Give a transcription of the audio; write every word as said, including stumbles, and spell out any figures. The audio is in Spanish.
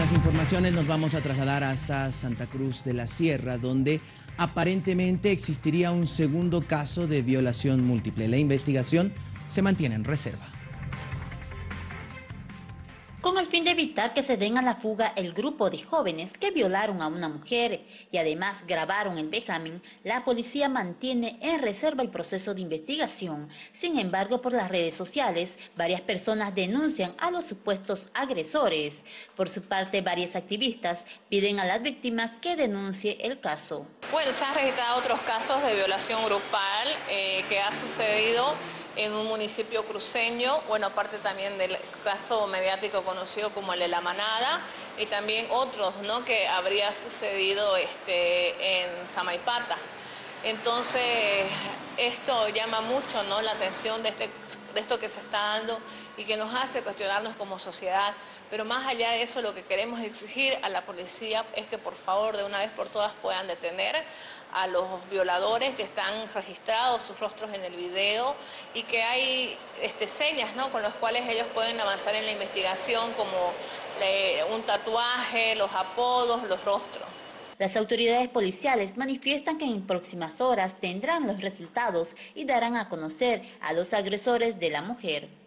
estas informaciones nos vamos a trasladar hasta Santa Cruz de la Sierra, donde aparentemente existiría un segundo caso de violación múltiple. La investigación se mantiene en reserva. Con el fin de evitar que se den a la fuga el grupo de jóvenes que violaron a una mujer y además grabaron el vejamen, la policía mantiene en reserva el proceso de investigación. Sin embargo, por las redes sociales, varias personas denuncian a los supuestos agresores. Por su parte, varias activistas piden a la víctima que denuncie el caso. Bueno, se han registrado otros casos de violación grupal eh, que ha sucedido en un municipio cruceño, bueno, aparte también del caso mediático conocido como el de La Manada, y también otros, ¿no?, que habría sucedido este, en Samaipata. Entonces, esto llama mucho, ¿no?, la atención de, este, de esto que se está dando y que nos hace cuestionarnos como sociedad. Pero más allá de eso, lo que queremos exigir a la policía es que por favor de una vez por todas puedan detener a los violadores que están registrados sus rostros en el video y que hay este, señas, ¿no?, con las cuales ellos pueden avanzar en la investigación, como eh, un tatuaje, los apodos, los rostros. Las autoridades policiales manifiestan que en próximas horas tendrán los resultados y darán a conocer a los agresores de la mujer.